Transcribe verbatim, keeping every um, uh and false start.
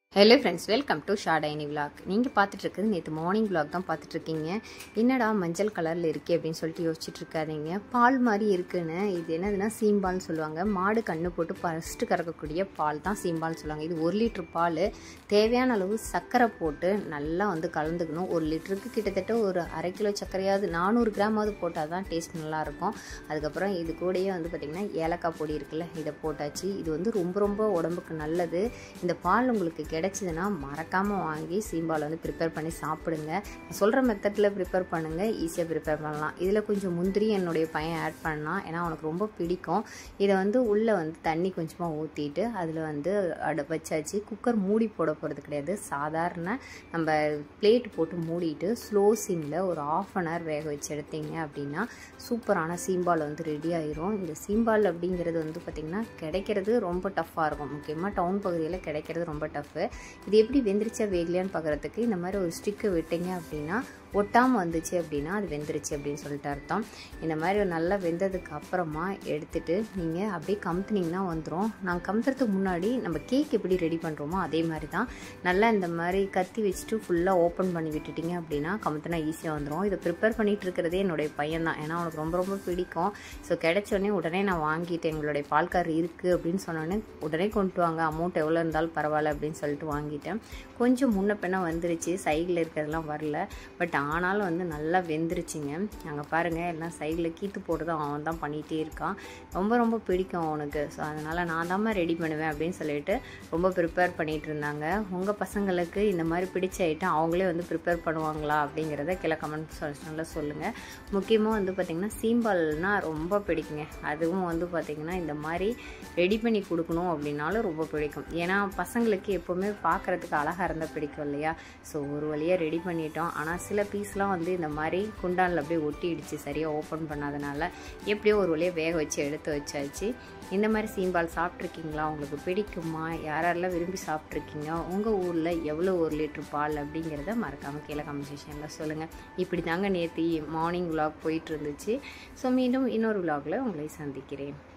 Hello friends, welcome to ஷாடைனி vlog. நீங்கள் பார்த்துட்ருக்குது நேற்று மார்னிங் விலாக் தான் பார்த்துட்ருக்கீங்க. என்னடா மஞ்சள் கலரில் இருக்கே அப்படின்னு சொல்லிட்டு யோசிச்சுட்டு இருக்காதீங்க. பால் மாதிரி இருக்குன்னு. இது என்னதுன்னா சீம்பால்னு சொல்லுவாங்க. மாடு கண்ணு போட்டு ஃபஸ்ட்டு கறக்கக்கூடிய பால் தான் சீம்பால்னு சொல்லுவாங்க. இது ஒரு லிட்டர் பால் தேவையான அளவு சர்க்கரை போட்டு நல்லா வந்து கலந்துக்கணும். ஒரு லிட்டருக்கு கிட்டத்தட்ட ஒரு அரை கிலோ சர்க்கரையாவது நானூறு கிராமாவது போட்டால் தான் டேஸ்ட் நல்லாயிருக்கும். அதுக்கப்புறம் இது கூடயே வந்து பார்த்திங்கன்னா ஏலக்காய் பொடி இருக்குல்ல, இதை போட்டாச்சு. இது வந்து ரொம்ப ரொம்ப உடம்புக்கு நல்லது. இந்த பால் உங்களுக்கு கிடச்சிதுன்னா மறக்காமல் வாங்கி சீம்பால் வந்து ப்ரிப்பேர் பண்ணி சாப்பிடுங்க. சொல்கிற மெத்தடில் ப்ரிப்பேர் பண்ணுங்கள், ஈஸியாக ப்ரிப்பேர் பண்ணலாம். இதில் கொஞ்சம் முந்திரி என்னுடைய பையன் ஆட் பண்ணால், ஏன்னா அவனுக்கு ரொம்ப பிடிக்கும். இதை வந்து உள்ளே வந்து தண்ணி கொஞ்சமாக ஊற்றிட்டு அதில் வந்து அடு வச்சாச்சு. குக்கர் மூடி போட போகிறது கிடையாது. சாதாரண நம்ம பிளேட் போட்டு மூடிட்டு ஸ்லோ சிம்மில் ஒரு ஆஃப் அன் ஹவர் வேக வச்சு எடுத்தீங்க அப்படின்னா சூப்பரான சீம்பால் வந்து ரெடி ஆயிரும். இந்த சீம்பால் அப்படிங்கிறது வந்து பார்த்திங்கன்னா கிடைக்கிறது ரொம்ப டஃப்பாக இருக்கும். முக்கியமாக டவுன் பகுதியில் கிடைக்கிறது ரொம்ப டஃப்பு. இது எப்படி வெந்துருச்சா வேகலையான்னு பார்க்குறதுக்கு இந்த மாதிரி ஒரு ஸ்டிக்கை விட்டீங்க அப்படின்னா ஒட்டாமல் வந்துச்சு அப்படின்னா அது வெந்துருச்சு அப்படின்னு சொல்லிட்டு அர்த்தம். இந்த மாதிரி நல்லா வெந்ததுக்கு அப்புறமா எடுத்துகிட்டு நீங்கள் அப்படியே கமுத்துனீங்கன்னா வந்துடும். நாங்கள் கமுத்துறதுக்கு முன்னாடி நம்ம கேக் எப்படி ரெடி பண்ணுறோமோ அதே மாதிரி தான் நல்லா இந்த மாதிரி கத்தி வச்சுட்டு ஃபுல்லாக ஓப்பன் பண்ணி விட்டுட்டிங்க அப்படின்னா கமுத்துனா ஈஸியாக வந்துடும். இதை ப்ரிப்பேர் பண்ணிகிட்டு இருக்கிறதே என்னுடைய பையன் தான். ஏன்னா அவனுக்கு ரொம்ப ரொம்ப பிடிக்கும். ஸோ கிடைச்சோடனே உடனே நான் வாங்கிட்டேன். எங்களுடைய பால்கார் இருக்குது அப்படின்னு சொன்னோடனே உடனே கொண்டு வாங்க, அமௌண்ட் எவ்வளோ இருந்தாலும் பரவாயில்ல அப்படின்னு சொல்லிட்டு வாங்கிட்டேன். கொஞ்சம் முன்ன பின்ன வந்துருச்சு, சைடில் இருக்கிறதெல்லாம் வரல. பட் ஆனாலும் வந்து நல்லா வெந்துருச்சுங்க. அங்கே பாருங்கள், எல்லாம் சைடில் கீத்து போட்டு தான் அவன் தான் பண்ணிகிட்டே இருக்கான். ரொம்ப ரொம்ப பிடிக்கும் அவனுக்கு. ஸோ அதனால் நான் தான் ரெடி பண்ணுவேன் அப்படின்னு சொல்லிட்டு ரொம்ப ப்ரிப்பேர் பண்ணிகிட்டு இருந்தாங்க. உங்கள் பசங்களுக்கு இந்த மாதிரி பிடிச்ச ஐட்டம் அவங்களே வந்து ப்ரிப்பேர் பண்ணுவாங்களா அப்படிங்கிறத கீழே கமெண்ட் செக்ஷனில் சொல்லுங்கள். முக்கியமாக வந்து பார்த்திங்கன்னா சீம்பால்னால் ரொம்ப பிடிக்குங்க. அதுவும் வந்து பார்த்திங்கன்னா இந்த மாதிரி ரெடி பண்ணி கொடுக்கணும் அப்படின்னாலும் ரொம்ப பிடிக்கும். ஏன்னா பசங்களுக்கு எப்போவுமே பார்க்குறதுக்கு அழகாக இருந்தால் பிடிக்கும் இல்லையா? ஸோ ஒரு வழியாக ரெடி பண்ணிட்டோம். ஆனால் சில பீஸ்லாம் வந்து இந்த மாதிரி குண்டானில் அப்படியே ஒட்டிடுச்சு சரியாக ஓப்பன் பண்ணாதனால. எப்படியோ ஒரு வழியாக வேக வச்சு எடுத்து வச்சாச்சு. இந்த மாதிரி சீம்பால் சாப்பிட்ருக்கீங்களா? உங்களுக்கு பிடிக்குமா? யாரெல்லாம் விரும்பி சாப்பிட்ருக்கீங்க? உங்கள் ஊரில் எவ்வளோ ஒரு லிட்டர் பால் அப்படிங்கிறத மறக்காமல் கீழே கமெண்ட் செக்ஷனில் சொல்லுங்கள். இப்படி தாங்க நேற்று மார்னிங் விலாக் போயிட்டு இருந்துச்சு. ஸோ மீண்டும் இன்னொரு விலாகில் உங்களை சந்திக்கிறேன்.